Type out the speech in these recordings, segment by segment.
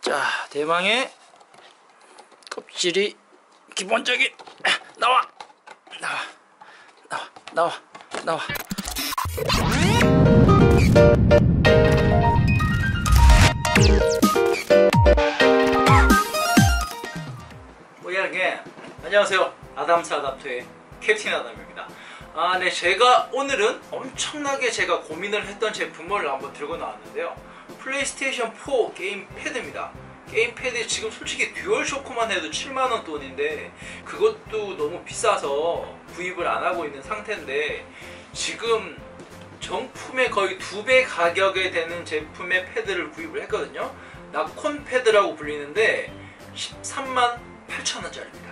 자, 대망의 껍질이 기본적인 나와. 뭐야게 안녕하세요. 아담스 아담토의 캡틴 아담입니다. 네, 제가 오늘은 엄청나게 제가 고민을 했던 제품을 한번 들고 나왔는데요. 플레이스테이션 4 게임 패드입니다. 게임 패드 지금 솔직히 듀얼 쇼크만 해도 7만원 돈인데 그것도 너무 비싸서 구입을 안 하고 있는 상태인데, 지금 정품의 거의 2배 가격에 되는 제품의 패드를 구입을 했거든요. 나콘 패드라고 불리는데 13만 8천원짜리입니다.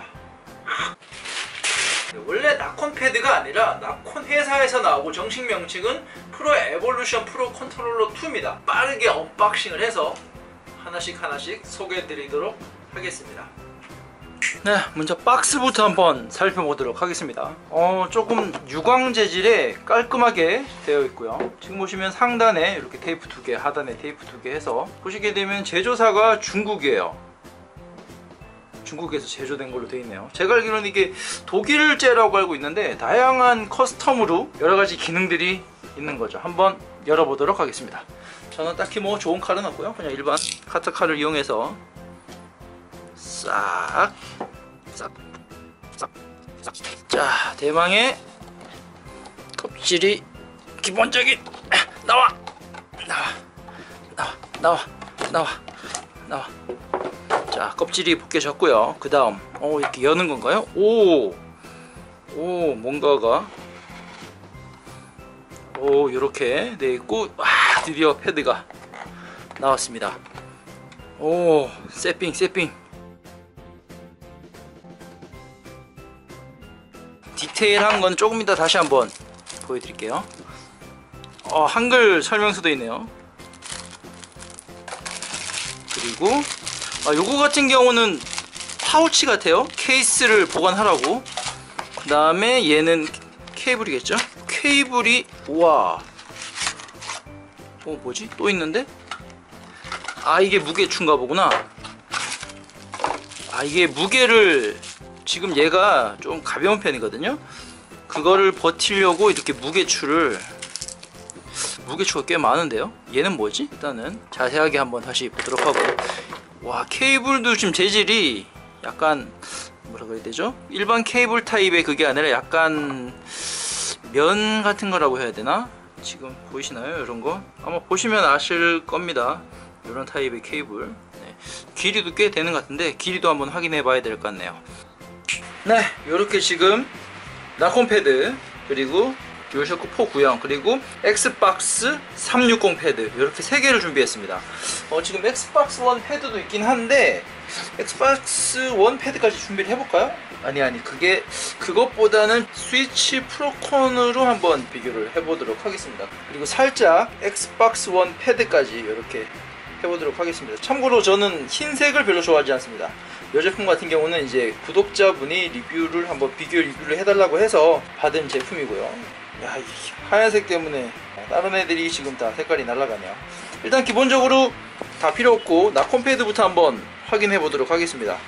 원래 나콘 패드가 아니라 나콘 회사에서 나오고 정식 명칭은 프로 에볼루션 프로 컨트롤러 2입니다. 빠르게 언박싱을 해서 하나씩 소개해 드리도록 하겠습니다. 네, 먼저 박스부터 한번 살펴보도록 하겠습니다. 조금 유광 재질에 깔끔하게 되어 있고요. 지금 보시면 상단에 이렇게 테이프 2개, 하단에 테이프 2개 해서 보시게 되면 제조사가 중국이에요. 중국에서 제조된 걸로 되어 있네요. 제가 알기로는 이게 독일제라고 알고 있는데 다양한 커스텀으로 여러가지 기능들이 있는 거죠. 한번 열어보도록 하겠습니다. 저는 딱히 뭐 좋은 칼은 없고요. 그냥 일반 카트칼을 이용해서 싹. 자, 대망의 껍질이 기본적인 나와. 자, 껍질이 벗겨졌고요. 그 다음 이렇게 여는 건가요? 오, 뭔가가 이렇게 돼 있고, 드디어 패드가 나왔습니다. 세핑 디테일한 건 조금 이따 다시 한번 보여드릴게요. 한글 설명서도 있네요. 그리고 요거 같은 경우는 파우치 같아요. 케이스를 보관하라고. 그 다음에 얘는 케이블이겠죠. 케이블이, 우와, 뭐지? 또 있는데? 이게 무게추인가 보구나. 이게 무게를, 지금 얘가 좀 가벼운 편이거든요. 그거를 버티려고 이렇게 무게추가 꽤 많은데요. 얘는 뭐지? 일단은 자세하게 한번 다시 보도록 하고. 와, 케이블도 지금 재질이 약간 뭐라 그래야 되죠? 일반 케이블 타입의 그게 아니라 약간 면 같은 거라고 해야 되나? 지금 보이시나요? 이런 거 아마 보시면 아실 겁니다. 이런 타입의 케이블. 네. 길이도 꽤 되는 것 같은데 길이도 한번 확인해 봐야 될 것 같네요. 네, 이렇게 지금 나콘 패드, 그리고 듀얼쇼크 4 구형, 그리고 엑스박스 360 패드, 이렇게 3개를 준비했습니다. 지금 엑스박스 1 패드도 있긴 한데 엑스박스 1 패드까지 준비를 해볼까요? 아니 그것보다는 스위치 프로콘으로 한번 비교를 해보도록 하겠습니다. 그리고 살짝 엑스박스 1 패드까지 이렇게 해보도록 하겠습니다. 참고로 저는 흰색을 별로 좋아하지 않습니다. 이 제품 같은 경우는 이제 구독자분이 비교 리뷰를 해달라고 해서 받은 제품이고요. 야, 이 하얀색 때문에 다른 애들이 지금 다 색깔이 날아가네요. 일단 기본적으로 다 필요 없고 나콘 패드부터 한번 확인해 보도록 하겠습니다.